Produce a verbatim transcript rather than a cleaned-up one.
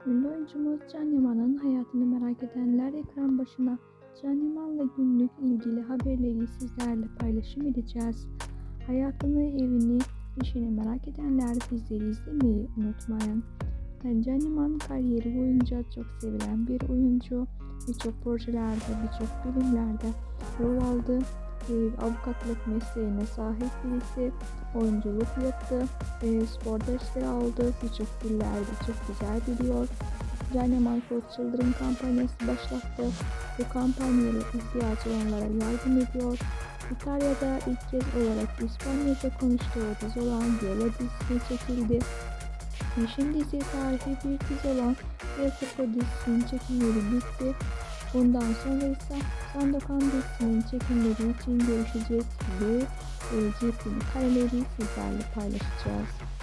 Ünlü oyuncumuz Can Yaman'ın hayatını merak edenler ekran başına. Can Yaman'la günlük ilgili haberleri sizlerle paylaşım edeceğiz. Hayatını, evini, işini merak edenler bizleri izlemeyi unutmayın. Yani Can Yaman kariyeri boyunca çok sevilen bir oyuncu. Birçok projelerde, birçok filmlerde rol aldı. E, avukatlık mesleğine sahip birisi, oyunculuk yaptı, e, spor dersleri aldı, birçok diller çok güzel biliyor. Can Yaman Koç Yıldırım kampanyası başlattı. Bu kampanyayla ihtiyacı olanlara yardım ediyor. İtalya'da ilk kez olarak İspanyolca konuştuğu dizi olan Viola dizisi çekildi. Yeşim dizi tarihi bir dizi olan El Coco dizisinin çekimleri bitti. Bundan sonra ise Sandokan dizisinin çekimleri için görüşeceğiz ve e, yepyeni kareleri sizlerle paylaşacağız.